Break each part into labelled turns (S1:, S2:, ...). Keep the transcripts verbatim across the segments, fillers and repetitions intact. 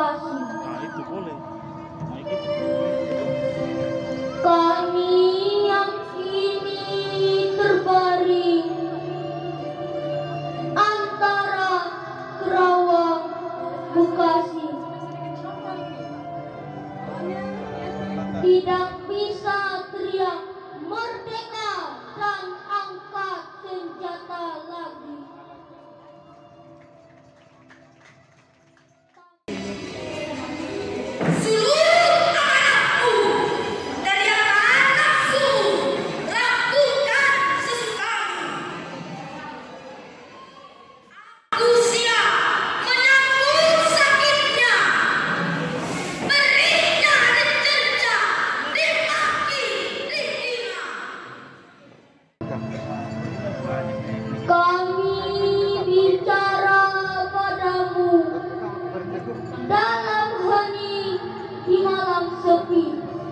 S1: Bekasi.
S2: Nah itu boleh. Nah, gitu.
S1: Kami yang kini terbaring antara Kerawang, Bekasi, tidak bisa teriak merdeka dan angkat senjata lagi. Kami bicara padamu dalam hening di malam sepi.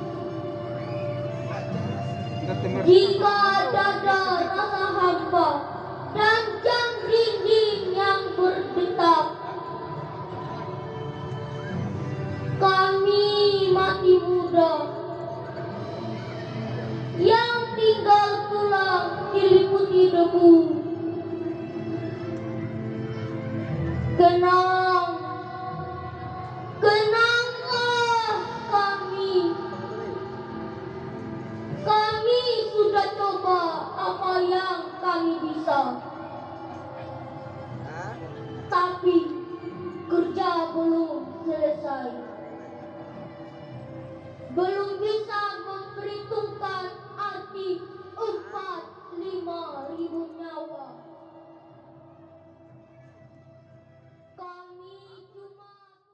S1: Jika dada rasa hampa dan jam dinding yang berdetak, kami mati muda yang tinggal pulang diliputi debu. Kenang, kenanglah kami. Kami sudah coba apa yang kami bisa, tapi kerja belum selesai. Belum bisa memperhitungkan arti empat lima ribu nyawa. Kami cuma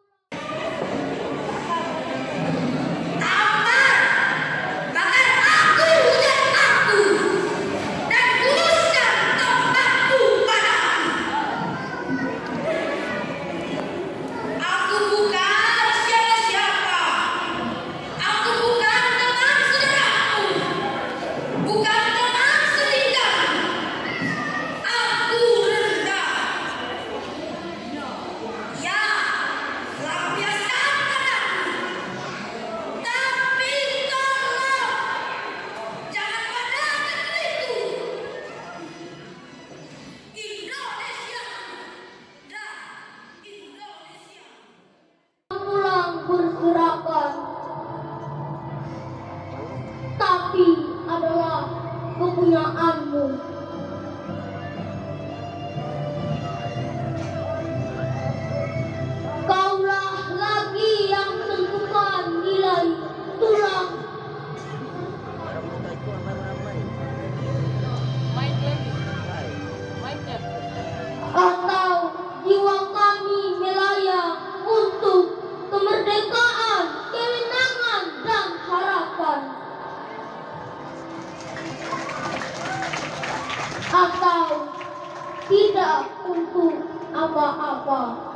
S1: bergerakan, tapi adalah kepunyaanmu. Kaulah lagi yang tentukan nilai tulang. Atau jiwa kami melayang untuk kemerdekaan, kewenangan, dan harapan. Atau tidak untuk apa-apa.